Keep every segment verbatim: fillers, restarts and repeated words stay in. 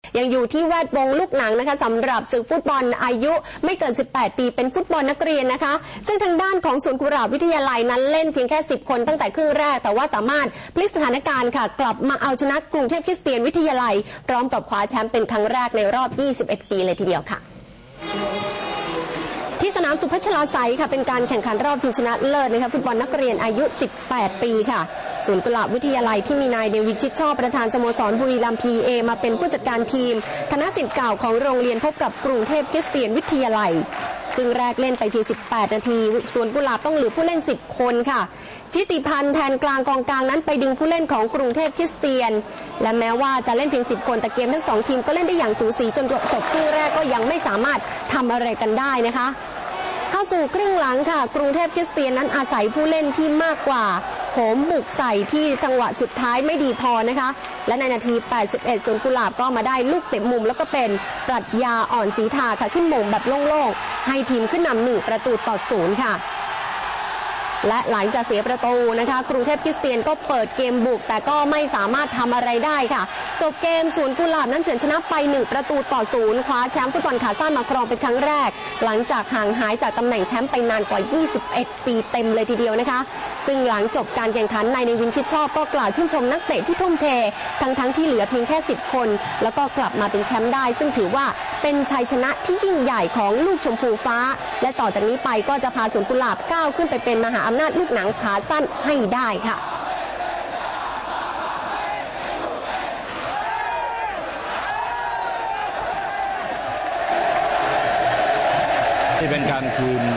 ยังอยู่ที่แวดวงลูกหนังนะคะสำหรับศึกฟุตบอลอายุไม่เกินสิบแปดปีเป็นฟุตบอลนักเรียนนะคะซึ่งทางด้านของสวนกุหลาบวิทยาลัยนั้นเล่นเพียงแค่สิบคนตั้งแต่ครึ่งแรกแต่ว่าสามารถพลิกสถานการณ์ค่ะกลับมาเอาชนะกรุงเทพคริสเตียนวิทยาลัยพร้อมกับคว้าแชมป์เป็นครั้งแรกในรอบยี่สิบเอ็ดปีเลยทีเดียวค่ะที่สนามสุพัชลาไสยค่ะเป็นการแข่งขันรอบชิงชนะเลิศนะคะฟุตบอลนักเรียนอายุสิบแปดปีค่ะศูนย์กุหลาบวิทยาลัยที่มีนายเดวิดชิดชอบประธานสโมสรบุรีรัมย์ พี เอ มาเป็นผู้จัดการทีมคณะศิษย์เก่าของโรงเรียนพบกับกรุงเทพคริสเตียนวิทยาลัยครึ่งแรกเล่นไปเพียงสิบแปดนาทีศูนย์กุหลาบต้องเหลือผู้เล่นสิบคนค่ะชิติพันธ์แทนกลางกองกลางนั้นไปดึงผู้เล่นของกรุงเทพคริสเตียนและแม้ว่าจะเล่นเพียงสิบคนแต่เกมทั้งสองทีมก็เล่นได้อย่างสูสีจนจบครึ่งแรกก็ยังไม่สามารถทำอะไรกันได้นะคะเข้าสู่ครึ่งหลังค่ะกรุงเทพคริสเตียนนั้นอาศัยผู้เล่นที่มากกว่าโหมบุกใส่ที่จังหวะสุดท้ายไม่ดีพอนะคะและในนาทีแปดสิบเอ็ดศูนย์กุหลาบก็มาได้ลูกเตะมุมแล้วก็เป็นปรัชญาอ่อนศรีทาค่ะขึ้นมงแบบโล่งๆให้ทีมขึ้นนำหนึ่งประตูต่อศูนย์ค่ะและหลังจากเสียประตูนะคะกรุงเทพคริสเตียนก็เปิดเกมบุกแต่ก็ไม่สามารถทำอะไรได้ค่ะจบเกมศูนย์กุหลาบนั้นเฉือนชนะไปหนึ่งประตูต่อศูนย์คว้าแชมป์ฟุตบอลขาสั้นมาครองเป็นครั้งแรกหลังจากห่างหายจากตำแหน่งแชมป์ไปนานกว่ายี่สิบเอ็ดปีเต็มเลยทีเดียวนะคะซึ่งหลังจบการแข่งขันนายเนวินชิดชอบก็กล่าวชื่นชมนักเตะที่ทุ่มเททั้งทั้งที่เหลือเพียงแค่สิบคนแล้วก็กลับมาเป็นแชมป์ได้ซึ่งถือว่าเป็นชัยชนะที่ยิ่งใหญ่ของลูกชมพูฟ้าและต่อจากนี้ไปก็จะพาศูนย์กุหลาบก้าวขึ้นไปเป็นมหาอำนาจลูกหนังขาสั้นให้ได้ค่ะที่เป็นการคืน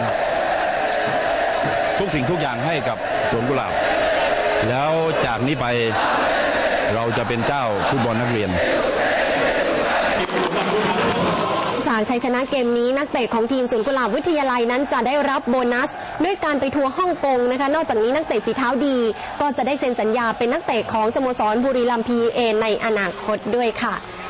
ทุกสิ่งทุกอย่างให้กับสวนกุหลาบแล้วจากนี้ไปเราจะเป็นเจ้าฟุตบอลนักเรียนจากชัยชนะเกมนี้นักเตะของทีมสวนกุหลาบวิทยาลัยนั้นจะได้รับโบนัสด้วยการไปทัวร์ฮ่องกงนะคะนอกจากนี้นักเตะฝีเท้าดีก็จะได้เซ็นสัญญาเป็นนักเตะของสโมสรบุรีรัมย์ พี เอ ในอนาคตด้วยค่ะ